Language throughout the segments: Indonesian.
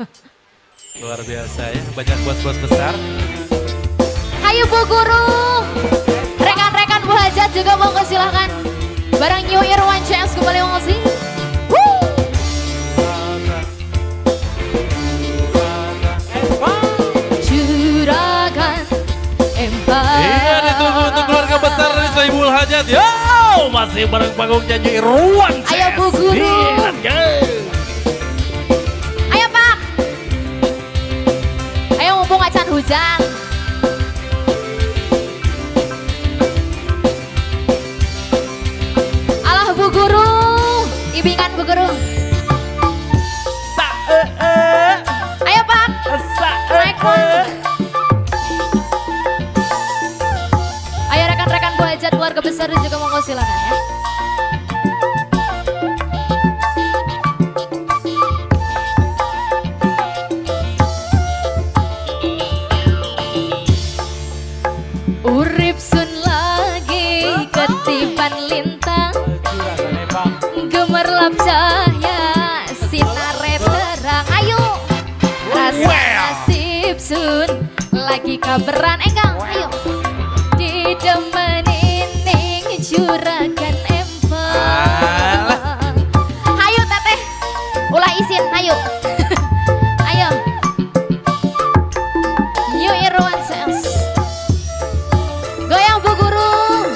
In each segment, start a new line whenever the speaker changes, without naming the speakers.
Luar biasa ya, banyak bos-bos besar.
Ayo Bu Guru, rekan-rekan Bu Hajat juga mau silahkan. Barang New Irwan CS kembali mau ngasih. Juragan Empang.
Iya, ditunggu untuk keluarga besar dari Sohibul Hajat. Yo, masih bareng panggung nyanyi Irwan CS.
Ayo Bu Guru. Ayo Pak. Ayo mumpung acan hujan. Alah Bu Guru, ibingan Bu Guru. Ayo Pak. Naik Pak. Ayo rekan-rekan Bu Hajat, keluarga besar juga mau silakan ya. Urip sun lagi ketipan lintang, gemerlap cahaya sinare terang. Ayo rasa nasib sun lagi kabaran enggang. Ayo didemenin ning juragan Empang. Ayo teteh ulah isin ayo. Ayo New Irwan CS. Goyang Bu Guru.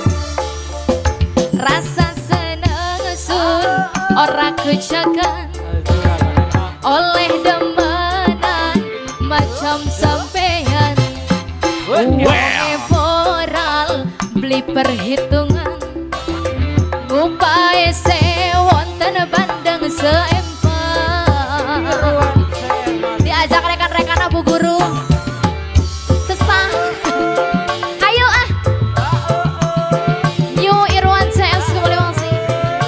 Rasa seneng sun ora kejagan oleh demenan macam sampean. Wonge moral beli perhitungan ngupae sewonten bandeng seempang. Diajak rekan-rekan Bu Guru sesah. Ayo ah New Irwan CS kembali masih.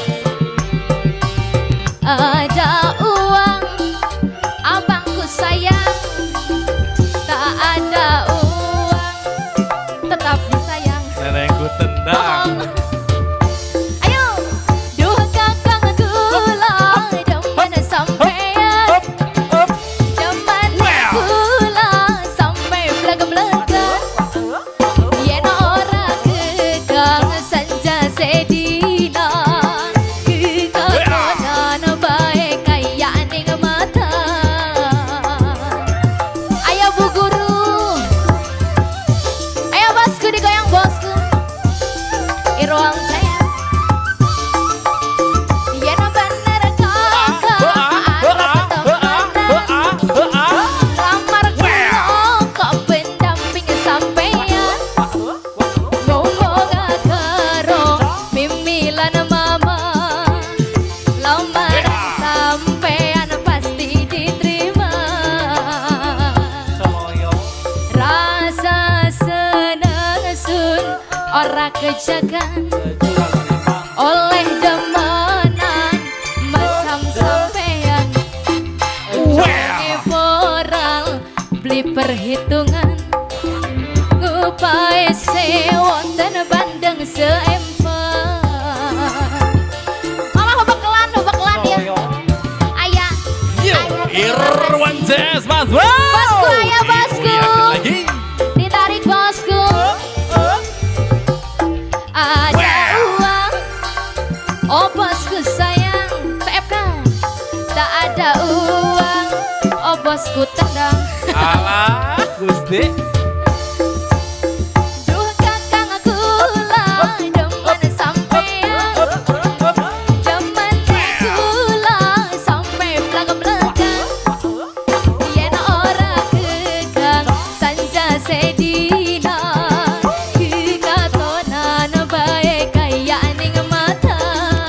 Ada uang abangku sayang, tak ada uang tetap disayang.
Nenekku tendang.
Ayo duh kakang kula demen sampean, demen kula sampai belag-belagan. Yen ora kekang sanja sedina, kekatonan bae kaya ning mata. Ayo Bu Guru, ayo bosku digoyang bosku. Irwan saya. Yen bener kakak arep temenan, lamar kula kok pendamping sampean. Moga karo mimilan mama, lamar sampean pasti diterima. Rasa seneng sun ora kejagan oleh demenan macam sampean. Wonge moral beli perhitungan ngupae sewonten bandeng seempang. Mama bekelan ya. Ayah.
Irwan CS Mas.
Bosku, ayah bosku.
Lagi.
Ditarik bosku. Ada uang, oh bosku sayang, PFK. Tak ada uang, oh bosku tendang.
Alah, Gusti.
Duh kakang kula demen sampean, demen kula sampai belag-belagan. Yen ora kekang sanja sedina, kekatonan bae kaya ning mata.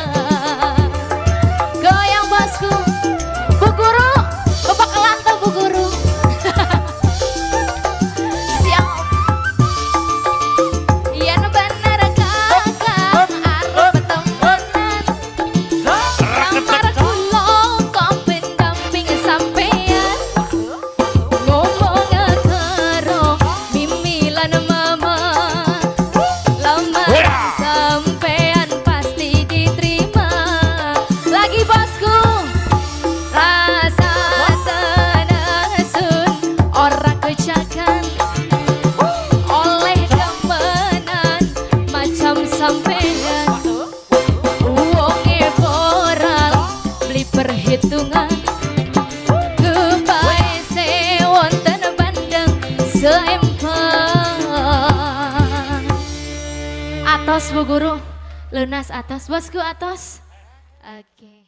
Goyang bosku. Bu Guru, bapak kelantar Bu Guru. sampean uangnya boral beli perhitungan kebae sewonten bandeng seempat atos Bu Guru lunas atos bosku atos oke.